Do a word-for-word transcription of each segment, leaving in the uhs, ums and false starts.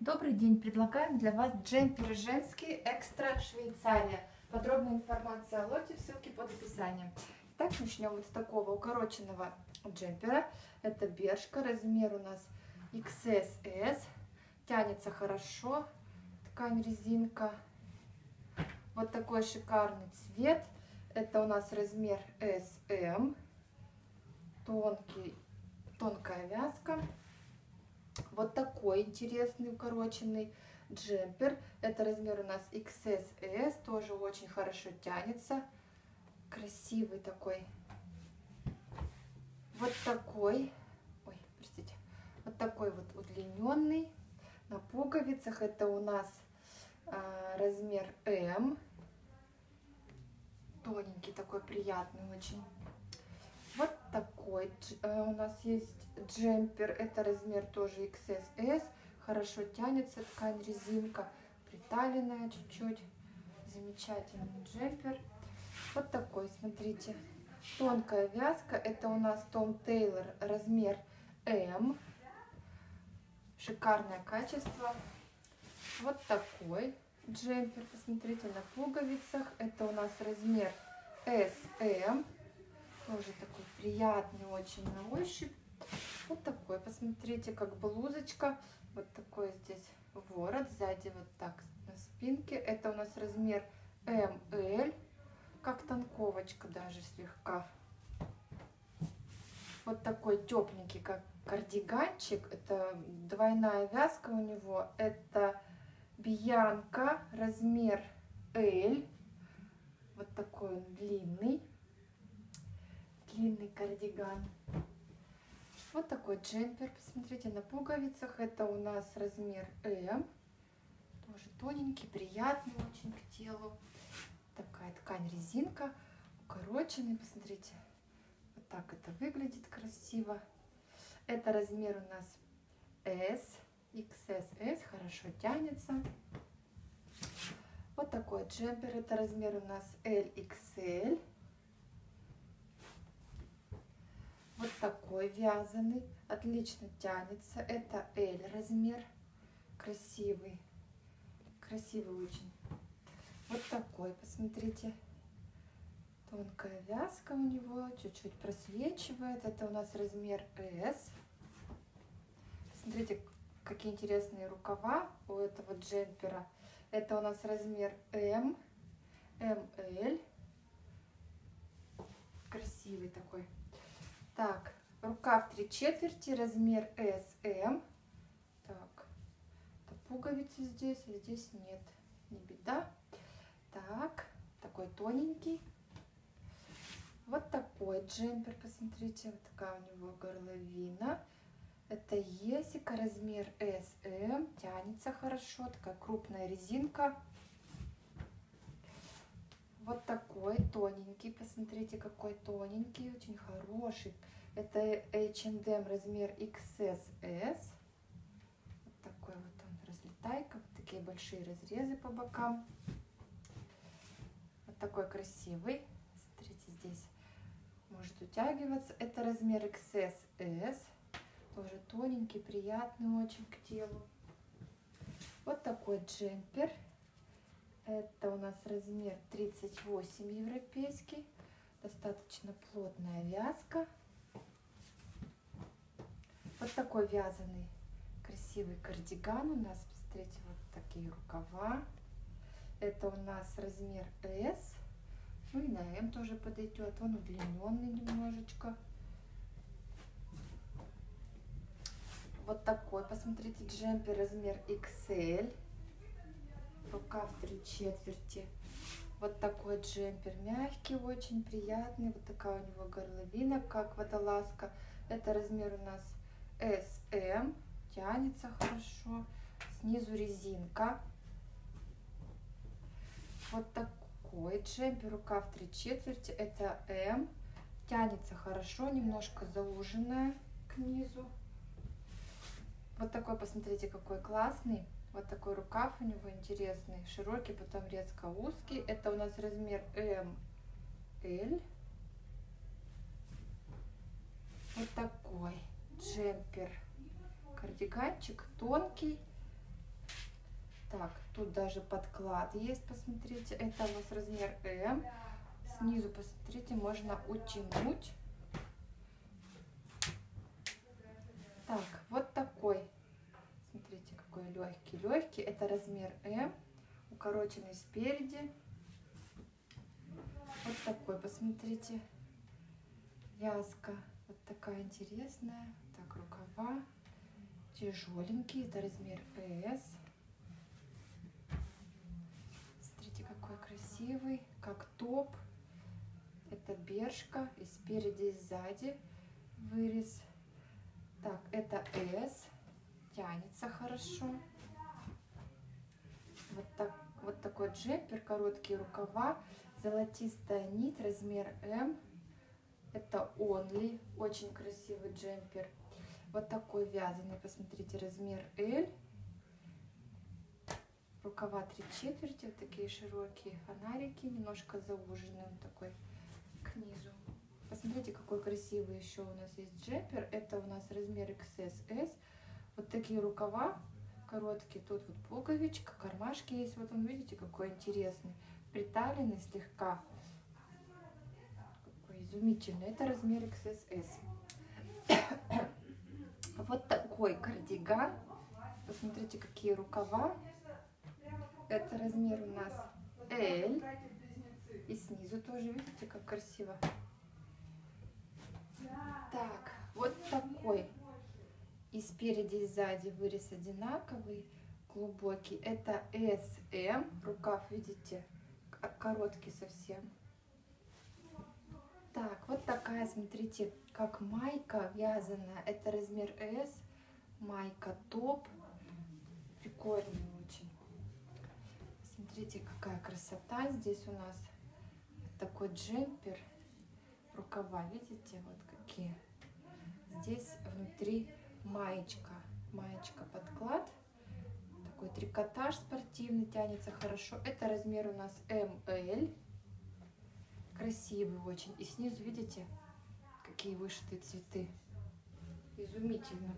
Добрый день! Предлагаем для вас джемпер женский экстра Швейцария. Подробная информация о лоте в ссылке под описанием. Итак, начнем вот с такого укороченного джемпера. Это бершка, размер у нас икс эс эс. Тянется хорошо, ткань резинка. Вот такой шикарный цвет. Это у нас размер эс эм. Тонкий, тонкая вязка. Вот такой интересный укороченный джемпер. Это размер у нас икс эс эс. Тоже очень хорошо тянется. Красивый такой. Вот такой. Ой, простите. Вот такой вот удлиненный. На пуговицах это у нас а, размер эм. Тоненький такой, приятный очень. Вот такой у нас есть джемпер. Это размер тоже икс эс эс. Хорошо тянется, ткань резинка, приталенная чуть-чуть. Замечательный джемпер. Вот такой, смотрите. Тонкая вязка. Это у нас Том Тейлор, размер эм. Шикарное качество. Вот такой джемпер. Посмотрите на пуговицах. Это у нас размер эс эм. Тоже такой приятный очень на ощупь. Вот такой, посмотрите, как блузочка. Вот такой здесь ворот. Сзади вот так на спинке. Это у нас размер эм эль. Как танковочка даже слегка. Вот такой тепленький, как кардиганчик. Это двойная вязка у него. Это Бьянка, размер эль. Вот такой он длинный. Длинный кардиган. Вот такой джемпер. Посмотрите на пуговицах. Это у нас размер эм. Тоже тоненький, приятный очень к телу. Такая ткань резинка. Укороченный. Посмотрите. Вот так это выглядит красиво. Это размер у нас эс. икс эс эс. Хорошо тянется. Вот такой джемпер. Это размер у нас эль икс эль. Вот такой вязаный, отлично тянется. Это эль размер, красивый, красивый очень. Вот такой, посмотрите, тонкая вязка у него, чуть-чуть просвечивает. Это у нас размер эс. Смотрите, какие интересные рукава у этого джемпера. Это у нас размер эм, эм эль. Красивый такой. Так, рукав три четверти, размер эс эм. Так, пуговицы здесь, а здесь нет, не беда. Так, такой тоненький. Вот такой джемпер, посмотрите, вот такая у него горловина. Это есика, размер эс эм, тянется хорошо, такая крупная резинка. Вот такой тоненький, посмотрите, какой тоненький, очень хороший. Это эйч энд эм размер икс эс эс. Вот такой вот он разлетайка, вот такие большие разрезы по бокам. Вот такой красивый. Смотрите, здесь может утягиваться. Это размер икс эс эс. Тоже тоненький, приятный очень к телу. Вот такой джемпер. Это у нас размер тридцать восемь европейский. Достаточно плотная вязка. Вот такой вязаный красивый кардиган у нас. Посмотрите, вот такие рукава. Это у нас размер эс. Ну и на эм тоже подойдет. Он удлиненный немножечко. Вот такой, посмотрите, джемпер размер икс эль. Рукав три четверти. Вот такой джемпер мягкий, очень приятный. Вот такая у него горловина, как водолазка. Это размер у нас эс эм. Тянется хорошо. Снизу резинка. Вот такой джемпер, рукав три четверти. Это эм. Тянется хорошо, немножко зауженная к низу. Вот такой, посмотрите, какой классный. Вот такой рукав у него интересный, широкий, потом резко узкий. Это у нас размер эм эль. Вот такой джемпер, кардиганчик тонкий, Так, тут даже подклад есть, посмотрите. Это у нас размер М. Снизу, посмотрите, можно утянуть. Так, вот такой. Смотрите, какой легкий. Легкий. Это размер М. Укороченный спереди. Вот такой, посмотрите. Вязка. Вот такая интересная. Так, рукава. Тяжеленький. Это размер С. Смотрите, какой красивый. Как топ. Это бершка. И спереди, и сзади вырез. Так, это S. Тянется хорошо. Вот, так, вот такой джемпер. Короткие рукава. Золотистая нить. Размер М. Это Only. Очень красивый джемпер. Вот такой вязаный. Посмотрите, размер L. Рукава три четверти. Вот такие широкие фонарики. Немножко зауженный он такой к низу. Посмотрите, какой красивый еще у нас есть джемпер. Это у нас размер икс эс эс. Вот такие рукава короткие. Тут вот пуговичка, кармашки есть. Вот он, видите, какой интересный. Приталенный слегка. Какой изумительный. Это размер икс эс эс. Вот такой кардиган. Посмотрите, какие рукава. Это размер у нас L. И снизу тоже, видите, как красиво. Так, вот такой. И спереди, и сзади вырез одинаковый, глубокий. Это эс эм. Рукав, видите, короткий совсем. Так, вот такая, смотрите, как майка вязаная. Это размер S. Майка топ. Прикольный очень. Смотрите, какая красота. Здесь у нас такой джемпер. Рукава, видите, вот какие. Здесь внутри маечка. Маечка подклад. Такой трикотаж спортивный, тянется хорошо. Это размер у нас эм эль. Красивый очень. И снизу, видите, какие вышитые цветы. Изумительно.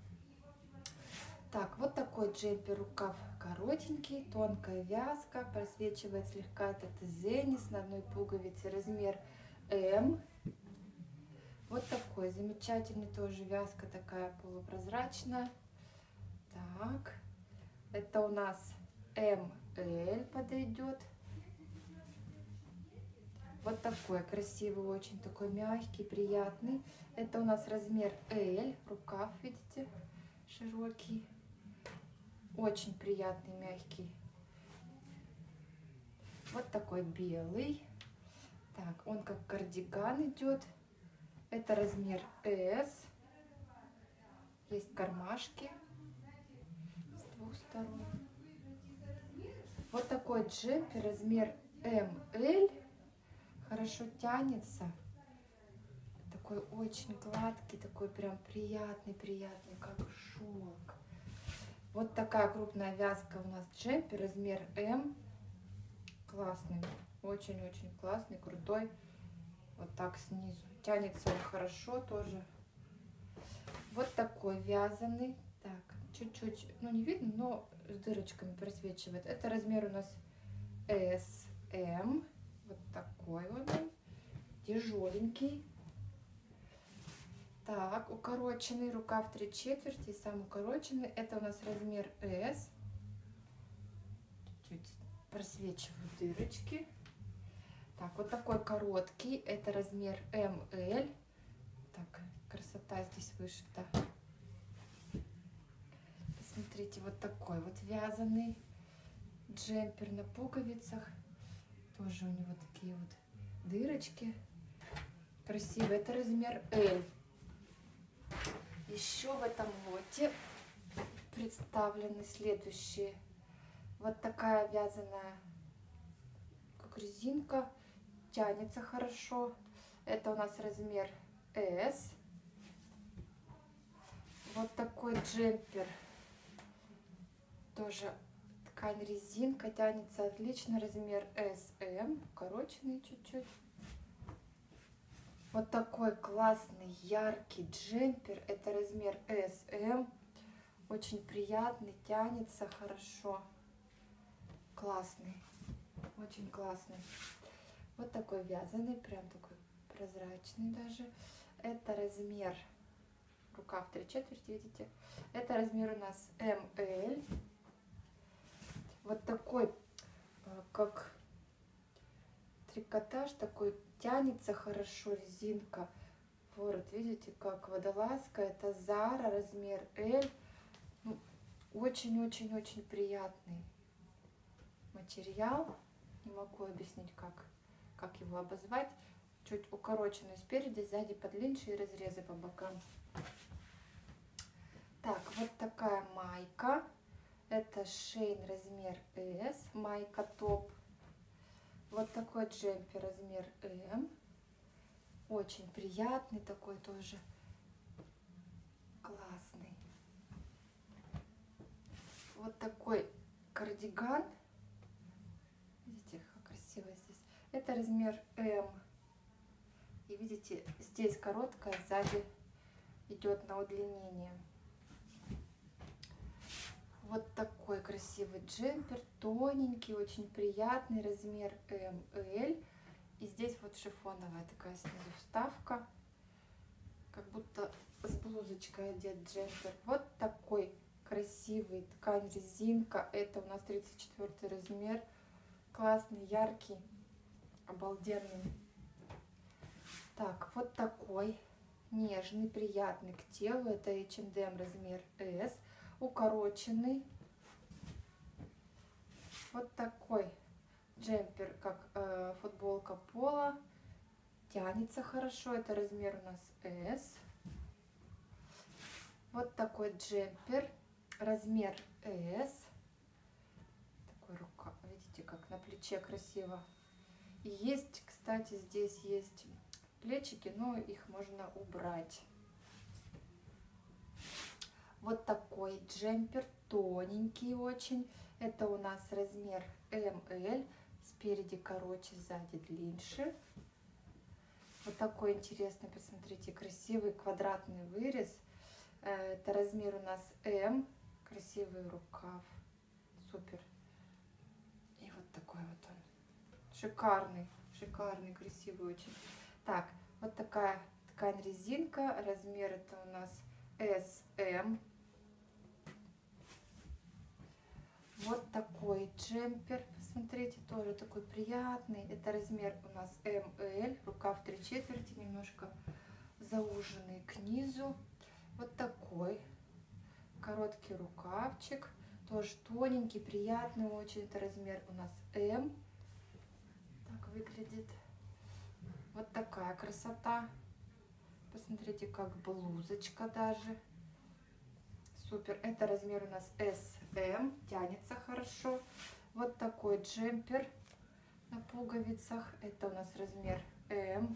Так, вот такой джемпер, рукав коротенький, тонкая вязка, просвечивает слегка этот зенис на одной пуговице, размер М. Вот такой замечательный тоже вязка, такая полупрозрачная. Так, это у нас эм эль подойдет. Вот такой красивый, очень такой мягкий, приятный. Это у нас размер L, рукав, видите, широкий. Очень приятный, мягкий. Вот такой белый. Так, он как кардиган идет. Это размер S. Есть кармашки с двух сторон. Вот такой джемпер, размер эм эль. Хорошо тянется. Такой очень гладкий, такой прям приятный, приятный, как шелк. Вот такая крупная вязка у нас джемпер, размер М. Классный, очень-очень классный, крутой. Вот так снизу. Тянется он хорошо тоже. Вот такой вязаный. Так, чуть-чуть, ну не видно, но с дырочками просвечивает. Это размер у нас эс эм. Вот такой вот он. Тяжеленький. Так, укороченный рукав три четверти, сам укороченный. Это у нас размер S. Чуть-чуть просвечивают дырочки. Так, вот такой короткий. Это размер эм эль. Так, красота здесь вышита. Посмотрите, вот такой вот вязаный джемпер на пуговицах. Тоже у него такие вот дырочки. Красиво. Это размер L. Еще в этом лоте представлены следующие. Вот такая вязаная, как резинка, тянется хорошо. Это у нас размер S. Вот такой джемпер. Тоже ткань резинка, тянется отлично. Размер эс эм, укороченный чуть-чуть. Вот такой классный, яркий джемпер. Это размер эс эм. Очень приятный, тянется хорошо. классный, очень классный. Вот такой вязаный, прям такой прозрачный даже. Это размер, рукав три четверти, видите? Это размер у нас эм эль. Вот такой, как трикотаж, такой тянется хорошо, резинка. Ворот, видите, как водолазка. Это Зара, размер эль. Ну, очень-очень-очень приятный материал. Не могу объяснить, как, как его обозвать. Чуть укороченный спереди, сзади подлиннее и разрезы по бокам. Так, вот такая майка. Это Шейн, размер эс, майка топ. Вот такой джемпер, размер эм. Очень приятный такой тоже. Классный. Вот такой кардиган. Видите, как красиво здесь. Это размер эм. И видите, здесь короткая, сзади идет на удлинение. Вот такой красивый джемпер, тоненький, очень приятный, размер эм эль. И здесь вот шифоновая такая снизу вставка, как будто с блузочкой одет джемпер. Вот такой красивый, ткань резинка. Это у нас тридцать четвёртый размер. Классный, яркий, обалденный. Так, вот такой нежный, приятный к телу. Это эйч энд эм, размер эс. Укороченный. Вот такой джемпер, как э, футболка пола. Тянется хорошо. Это размер у нас эс. Вот такой джемпер, размер эс. Такой рука, видите, как на плече красиво. И есть, кстати, здесь есть плечики, но их можно убрать. Вот такой джемпер, тоненький очень. Это у нас размер эм эль. Спереди короче, сзади длиннее. Вот такой интересный, посмотрите, красивый квадратный вырез. Это размер у нас эм. Красивый рукав. Супер. И вот такой вот он. Шикарный, шикарный, красивый очень. Так, вот такая ткань резинка. Размер это у нас эс эм. Вот такой джемпер, посмотрите, тоже такой приятный. Это размер у нас эм эль, рукав три четверти, немножко зауженный к низу. Вот такой короткий рукавчик, тоже тоненький, приятный очень. Это размер у нас эм. Так выглядит. Вот такая красота. Посмотрите, как блузочка даже. Супер. Это размер у нас эс эм, тянется хорошо. Вот такой джемпер на пуговицах. Это у нас размер эм.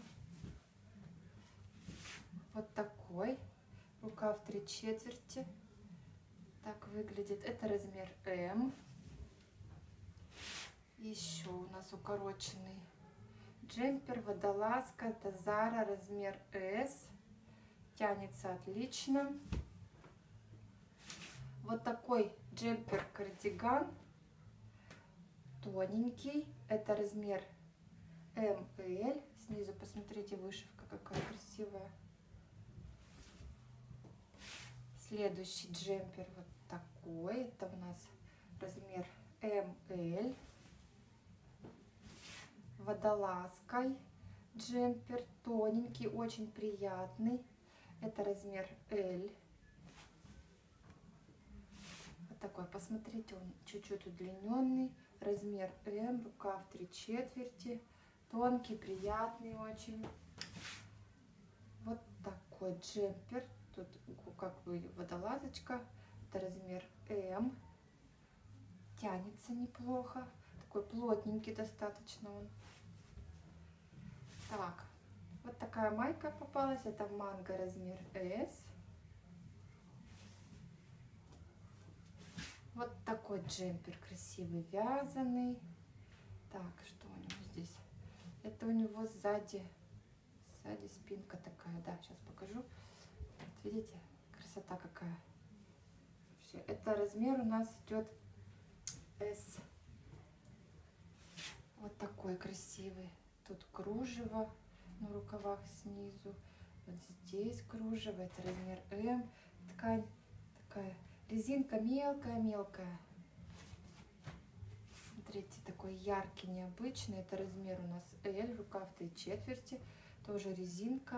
Вот такой. Рукав три четверти. Так выглядит. Это размер эм. Еще у нас укороченный джемпер, водолазка. Это Зара, размер эс. Тянется отлично. Вот такой джемпер-кардиган, тоненький, это размер эм эль. Снизу посмотрите, вышивка какая красивая. Следующий джемпер вот такой, это у нас размер эм эль. Водолазкой джемпер, тоненький, очень приятный, это размер эль. Такой, посмотрите, он чуть-чуть удлиненный, размер эм, рукав три четверти, тонкий, приятный очень. Вот такой джемпер, тут как бы водолазочка, это размер эм, тянется неплохо, такой плотненький достаточно он. Так, вот такая майка попалась, это манго, размер эс. Вот такой джемпер красивый, вязаный. Так, что у него здесь? Это у него сзади, сзади спинка такая, да, сейчас покажу. Вот, видите, красота какая. Вообще, это размер у нас идет эс. Вот такой красивый. Тут кружево на рукавах снизу. Вот здесь кружево. Это размер М. Ткань такая. Резинка мелкая-мелкая. Смотрите, такой яркий, необычный. Это размер у нас L. Рукав три четверти. Тоже резинка.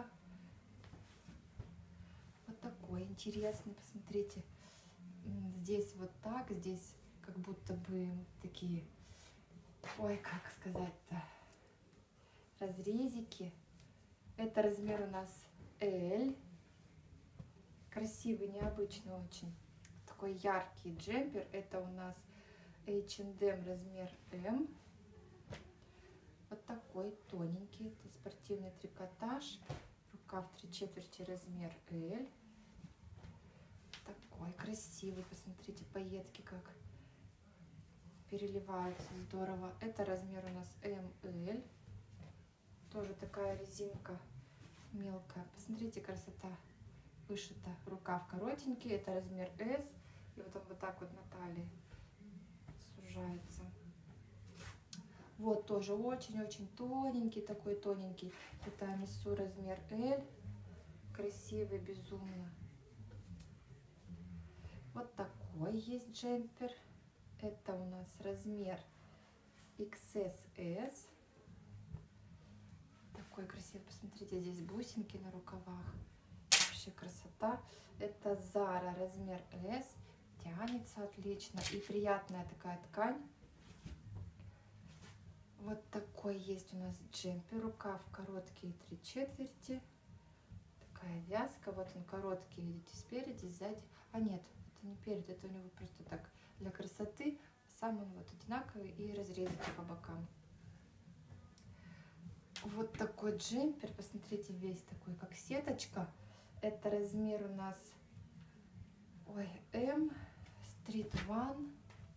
Вот такой интересный. Посмотрите. Здесь вот так. Здесь как будто бы такие... Ой, как сказать-то, разрезики. Это размер у нас L. Красивый, необычный очень. Такой яркий джемпер. Это у нас эйч энд эм размер М. Вот такой тоненький. Это спортивный трикотаж. Рукав три четверти размер L. Такой красивый. Посмотрите, пайетки как переливаются здорово. Это размер у нас эм эль. Тоже такая резинка мелкая. Посмотрите, красота. Вышита. Рукав коротенький. Это размер эс. И вот он вот так вот на талии сужается. Вот тоже очень-очень тоненький. Такой тоненький. Это несу размер L. Красивый безумно. Вот такой есть джемпер. Это у нас размер икс эс эс. Такой красивый. Посмотрите, здесь бусинки на рукавах. Вообще красота. Это Zara размер эс. Тянется отлично. И приятная такая ткань. Вот такой есть у нас джемпер. Рукав короткий три четверти. Такая вязка. Вот он короткий, видите, спереди, сзади. А нет, это не перед, это у него просто так для красоты. Сам он вот одинаковый и разрезики по бокам. Вот такой джемпер. Посмотрите, весь такой, как сеточка. Это размер у нас ой, М. Street One.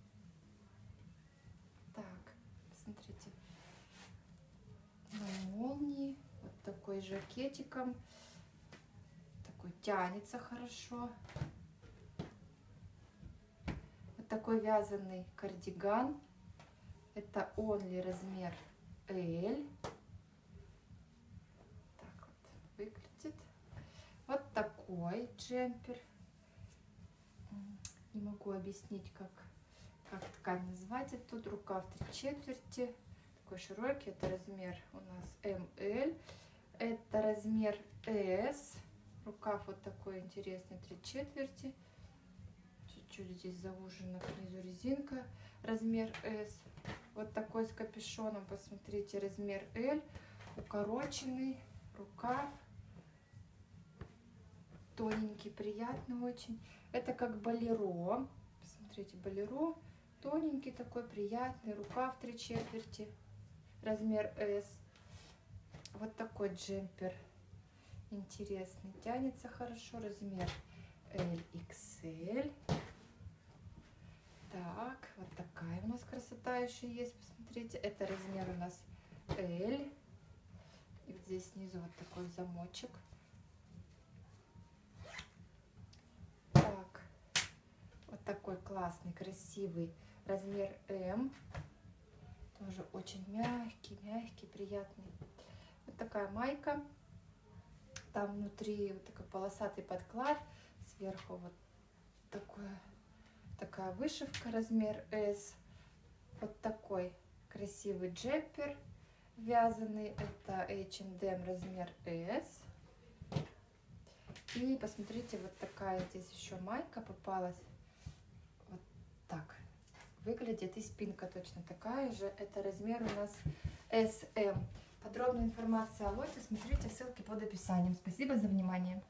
Так, посмотрите. На молнии. Вот такой жакетиком. Такой тянется хорошо. Вот такой вязаный кардиган. Это only размер L. Так вот выглядит. Вот такой джемпер. Не могу объяснить, как, как ткань назвать. Это тут рукав три четверти. Такой широкий. Это размер у нас эм эль. Это размер эс. Рукав вот такой интересный, три четверти. Чуть-чуть здесь заужена снизу резинка. Размер эс. Вот такой с капюшоном. Посмотрите, размер L. Укороченный рукав. Тоненький, приятный очень. Это как болеро. Посмотрите, болеро. Тоненький такой, приятный. Рукав три четверти. Размер эс. Вот такой джемпер. Интересный. Тянется хорошо. Размер эль икс эль. Так, вот такая у нас красота еще есть. Посмотрите, это размер у нас L. И вот здесь снизу вот такой замочек. Так, вот такой классный, красивый размер М. Тоже очень мягкий, мягкий, приятный. Вот такая майка. Там внутри вот такой полосатый подклад. Сверху вот такое, такая вышивка, размер эс. Вот такой красивый джемпер вязаный. Это эйч энд эм размер эс. И посмотрите, вот такая здесь еще майка попалась. Вот так выглядит. И спинка точно такая же. Это размер у нас эс эм. Подробная информация о лоте смотрите ссылки под описанием. Спасибо за внимание.